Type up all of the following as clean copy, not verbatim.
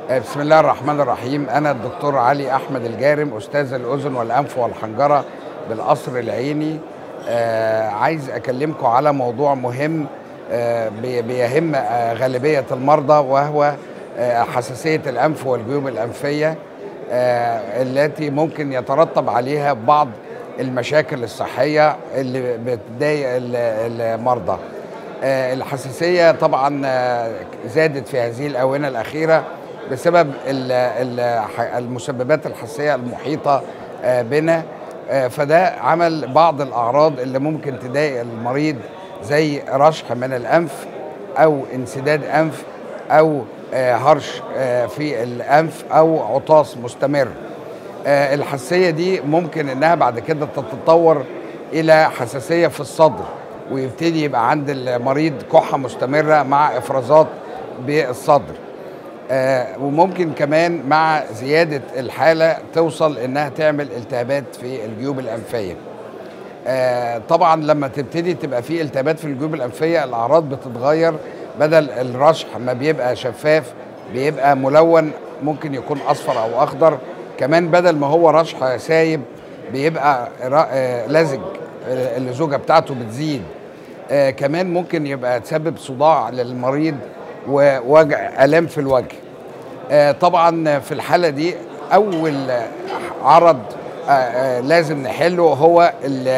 بسم الله الرحمن الرحيم. أنا الدكتور علي أحمد الجارم، أستاذ الأذن والأنف والحنجرة بالقصر العيني. عايز أكلمكم على موضوع مهم بيهم غالبية المرضى، وهو حساسية الأنف والجيوب الأنفية التي ممكن يترتب عليها بعض المشاكل الصحية اللي بتضايق المرضى. الحساسية طبعا زادت في هذه الآونة الأخيرة بسبب المسببات الحساسية المحيطة بنا، فده عمل بعض الأعراض اللي ممكن تضايق المريض، زي رشح من الأنف أو انسداد أنف أو هرش في الأنف أو عطاس مستمر. الحساسية دي ممكن إنها بعد كده تتطور إلى حساسية في الصدر، ويبتدي يبقى عند المريض كحة مستمرة مع إفرازات بالصدر. وممكن كمان مع زيادة الحالة توصل إنها تعمل التهابات في الجيوب الأنفية. طبعا لما تبتدي تبقى في التهابات في الجيوب الأنفية الأعراض بتتغير، بدل الرشح ما بيبقى شفاف بيبقى ملون، ممكن يكون أصفر أو أخضر. كمان بدل ما هو رشح سايب بيبقى لزج، اللزوجة بتاعته بتزيد. كمان ممكن يبقى تسبب صداع للمريض ووجع آلام في الوجه. طبعا في الحالة دي أول عرض لازم نحله هو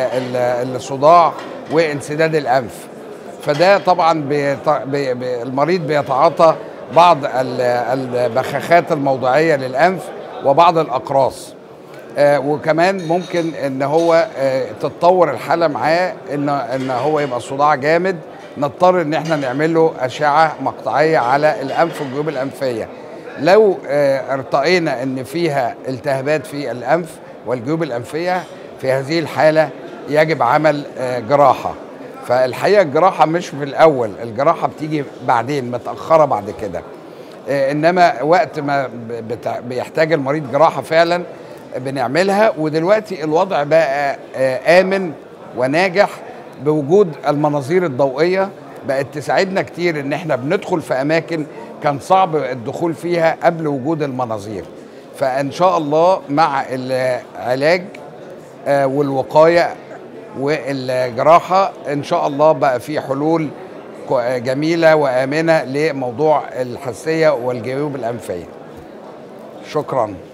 الصداع وانسداد الأنف. فده طبعا المريض بيتعاطى بعض البخاخات الموضعية للأنف وبعض الأقراص. وكمان ممكن ان هو تتطور الحالة معاه ان هو يبقى الصداع جامد، نضطر ان احنا نعمل له أشعة مقطعية على الأنف والجيوب الأنفية. لو ارتقينا ان فيها التهابات في الأنف والجيوب الأنفية، في هذه الحالة يجب عمل جراحة. فالحقيقة الجراحة مش في الأول، الجراحة بتيجي بعدين متأخرة بعد كده. إنما وقت ما بيحتاج المريض جراحة فعلا بنعملها. ودلوقتي الوضع بقى آمن وناجح بوجود المناظير الضوئية، بقت تساعدنا كتير ان احنا بندخل في اماكن كان صعب الدخول فيها قبل وجود المناظير. فان شاء الله مع العلاج والوقاية والجراحة ان شاء الله بقى في حلول جميلة وآمنة لموضوع الحساسية والجيوب الأنفية. شكرا.